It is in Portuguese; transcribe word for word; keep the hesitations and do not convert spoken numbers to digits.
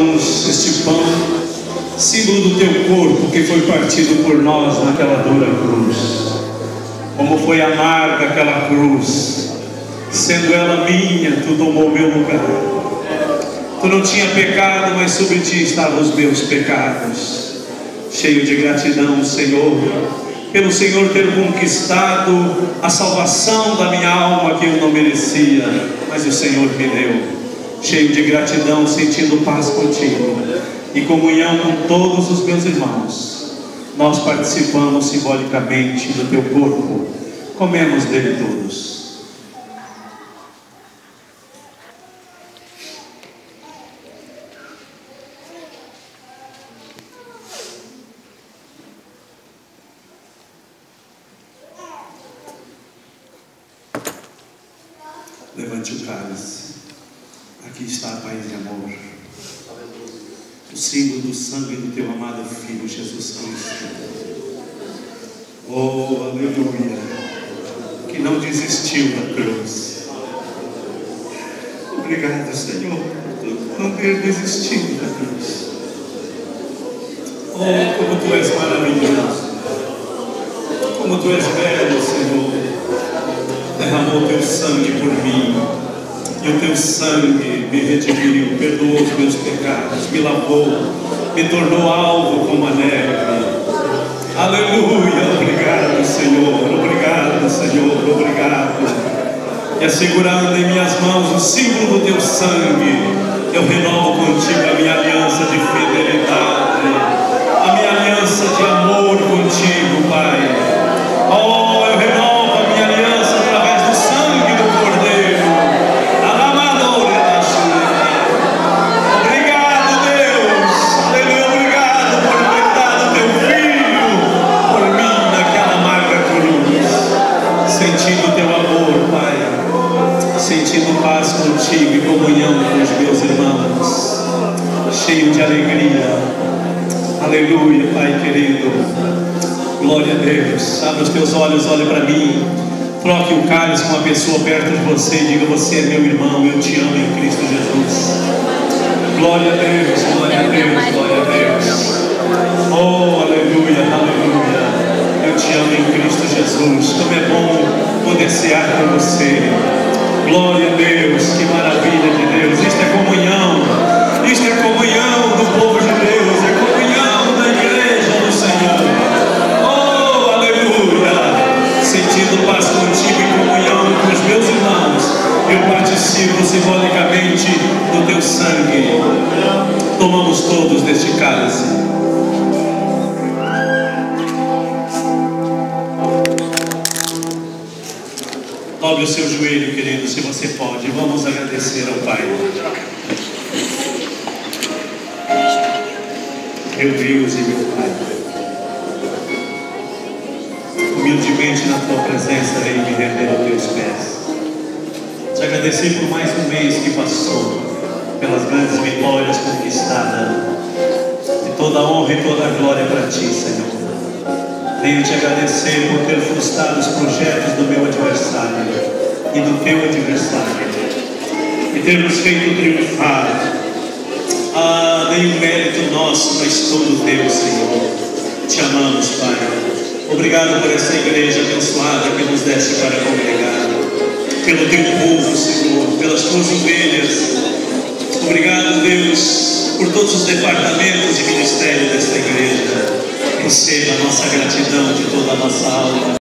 irmãos, este pão, símbolo do teu corpo que foi partido por nós naquela dura cruz. Como foi amarga aquela cruz, sendo ela minha, tu tomou meu lugar. Tu não tinha pecado, mas sobre ti estavam os meus pecados. Cheio de gratidão, Senhor, pelo Senhor ter conquistado a salvação da minha alma que eu não merecia, mas o Senhor me deu. Cheio de gratidão, sentindo paz contigo e comunhão com todos os meus irmãos, nós participamos simbolicamente do teu corpo, comemos dele todos. Levante o cálice. Aqui está a paz e amor, o símbolo do sangue do teu amado Filho Jesus Cristo. Oh, aleluia, que não desistiu da cruz. Obrigado, Senhor, por não ter desistido da cruz. Oh, como tu és maravilhoso, como tu és belo, Senhor. Derramou teu sangue por mim, e o teu sangue me redimiu, perdoou os meus pecados, me lavou, me tornou alvo como a neve. Aleluia, obrigado, Senhor, obrigado, Senhor, obrigado. E assegurando em minhas mãos o símbolo do teu sangue, eu renovo contigo a minha aliança de fidelidade, a minha aliança de amor contigo, Pai. Oh, eu renovo a minha aliança através do sangue do Cordeiro. Obrigado, Deus. Aleluia, obrigado por ter dado teu Filho por mim naquela amarga cruz. Sentindo teu amor, Pai, sentindo paz contigo e comunhão com os meus irmãos, cheio de alegria. Aleluia, Pai querido. Glória a Deus. Abra os teus olhos, olhe para mim. Troque o cálice com uma pessoa perto de você e diga: você é meu irmão, eu te amo em Cristo Jesus. Glória a Deus, glória a Deus, glória a Deus. Oh, aleluia, aleluia. Eu te amo em Cristo Jesus. Como é bom poder cear com você. Glória a Deus, que maravilha de Deus. Isto é comunhão. Isto é comunhão do povo de Deus. É comunhão da igreja do Senhor. Sentindo paz contigo e comunhão com os meus irmãos, eu participo simbolicamente do teu sangue. Tomamos todos deste cálice. Dobre o seu joelho, querido, se você pode. Vamos agradecer ao Pai. Meu Deus e meu Pai, humildemente na tua presença venho me render aos teus pés. Te agradecer por mais um mês que passou, pelas grandes vitórias conquistadas, e toda a honra e toda a glória para ti, Senhor. Venho te agradecer por ter frustrado os projetos do meu adversário e do teu adversário, e termos feito triunfar. Ah, nenhum mérito nosso, mas todo teu, Senhor. Te amamos, Pai. Obrigado por essa igreja abençoada que nos deste para congregar, pelo teu povo, Senhor, pelas tuas ovelhas. Obrigado, Deus, por todos os departamentos de ministério desta igreja. Receba a nossa gratidão de toda a nossa alma.